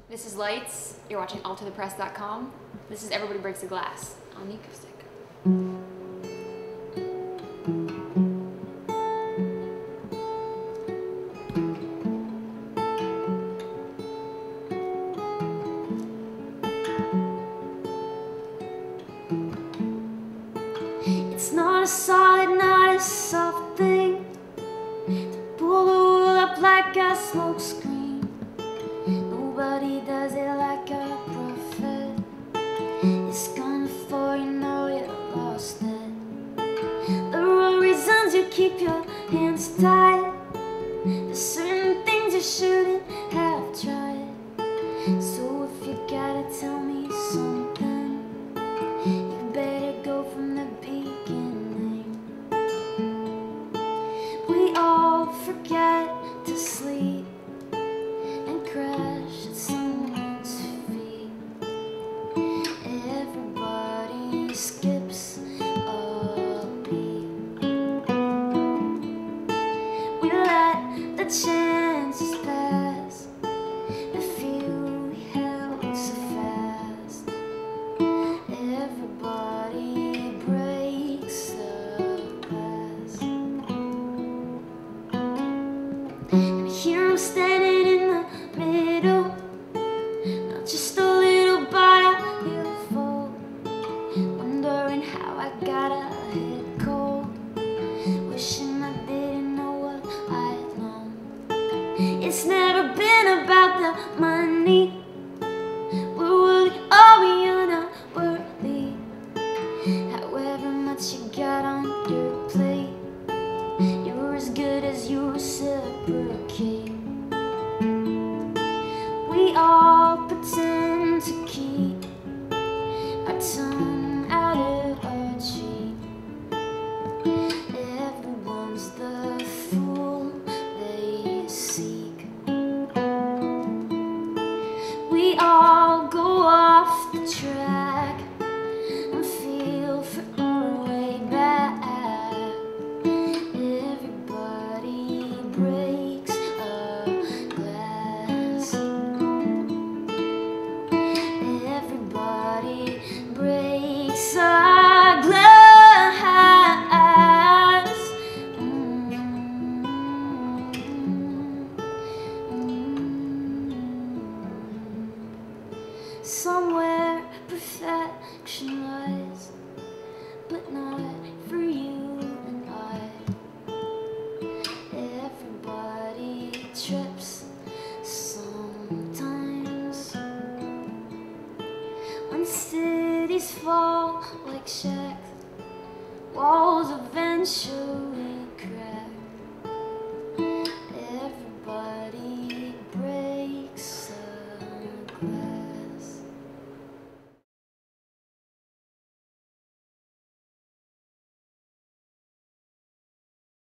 This is Lights. You're watching AlterThePress.com. This is Everybody Breaks a Glass on the acoustic. It's not a solid, not a soft thing to pull the wool up like a smoke screen. Nobody does it like a prophet. It's gone before you know you lost it. The road reasons you keep your hands tied. There's certain things you shouldn't have tried. So if you gotta tell me something, you better go from the beginning. We all forget to sleep and crash at someone's feet. Everybody skips a beat. We let the chances pass, the few we held so fast. Everybody breaks the glass. And here I'm standing in the middle, not just a little but a little, wondering how I got a head cold, wishing I didn't know what I'd known. It's never been about the money. We're worthy or we are not worthy. However much you got on your plate, you're as good as you reciprocate. We all pretend to keep our tongue out of our cheek. Everyone's the fool they seek. We all go off the track and feel for our way back. Everybody breaks a glass. Everybody breaks a glass. Somewhere perfection lies, but not for you and I. Everybody trips sometimes. When cities fall like shacks, walls eventually crack.